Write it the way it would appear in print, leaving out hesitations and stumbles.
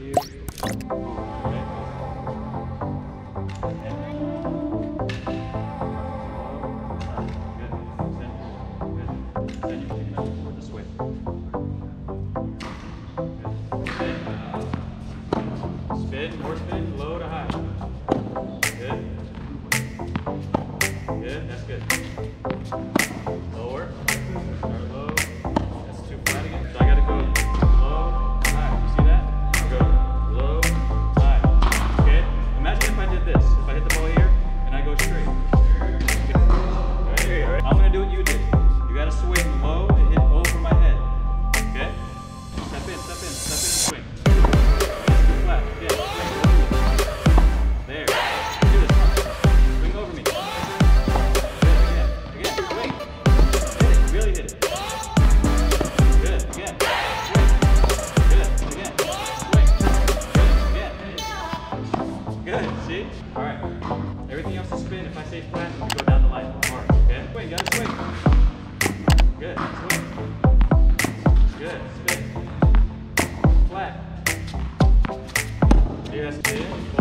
you. Okay. Good. Then you pick it up forward this way. Good. Spin, more spin, low to high. Good. Good, that's good. Lower. Start low. That's too flat again. So I gotta go low, high. You see that? I'll go low, high. Okay? Imagine if I did this. If I hit the ball here and I go straight. Right. I'm gonna do what you did. You gotta swing low and hit over my head. Okay? Step in, step in, step in and swing. Too flat. Yeah. There. Do this. Swing over me. Again. Swing. Hit it. Really hit it. Good. Again. Swing. Good. Again. Swing. Good. Again. Good. See? Alright. Everything else is spin. If I say flat, we go down the line. Hard. Okay? Swing. Gotta swing. Good. Swing. Good. Spin. Flat. Yes. Spin.